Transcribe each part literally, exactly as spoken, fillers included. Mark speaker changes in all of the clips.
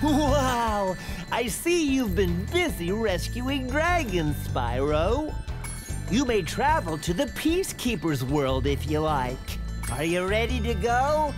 Speaker 1: Wow! I see you've been busy rescuing dragons, Spyro. You may travel to the Peacekeeper's world if you like. Are you ready to go?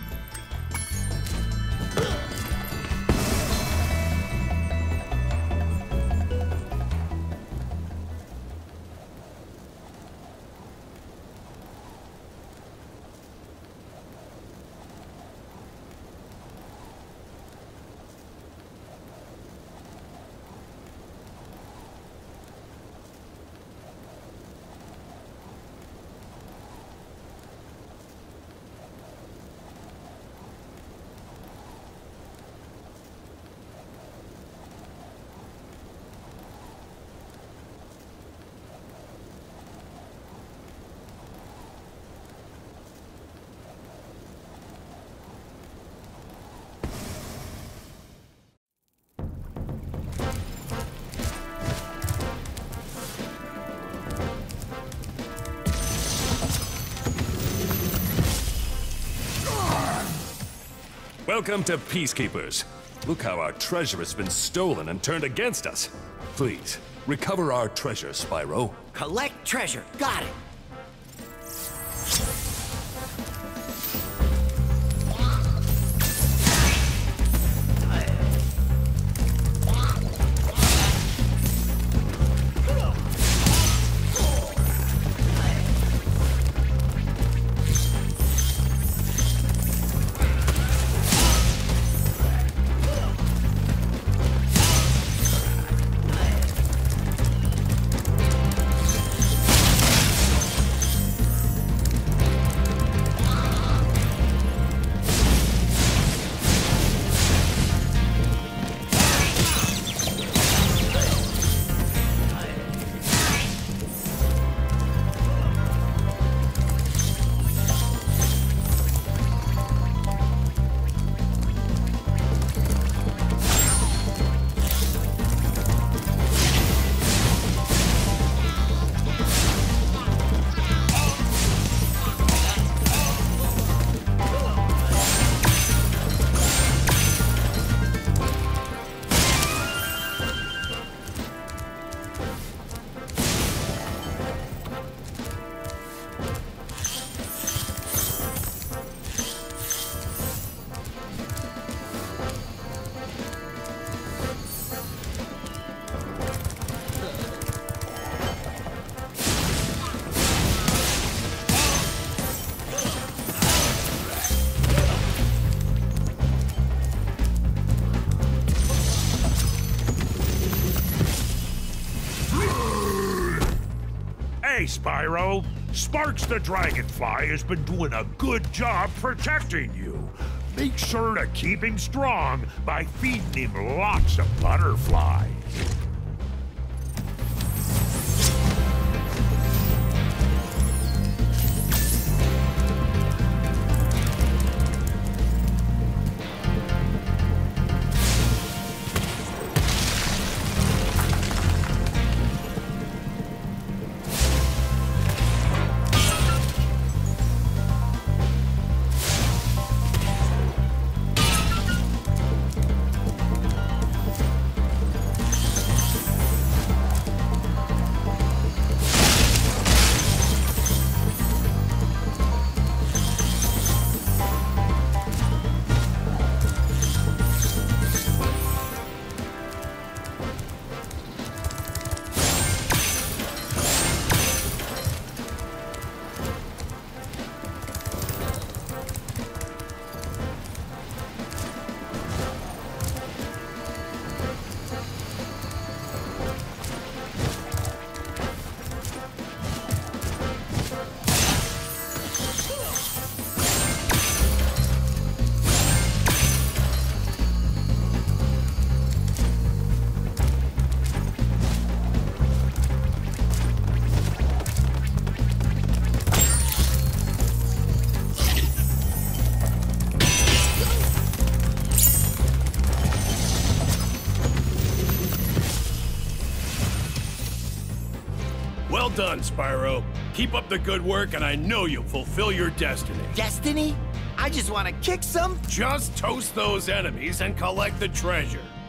Speaker 2: Welcome to Peacekeepers. Look how our treasure has been stolen and turned against us. Please, recover our treasure, Spyro.
Speaker 3: Collect treasure. Got it.
Speaker 4: Hey, Spyro. Sparks the Dragonfly has been doing a good job protecting you. Make sure to keep him strong by feeding him lots of butterflies.
Speaker 5: Well done, Spyro. Keep up the good work, and I know you'll fulfill your destiny.
Speaker 3: Destiny? I just want to kick some...
Speaker 5: Just toast those enemies and collect the treasure.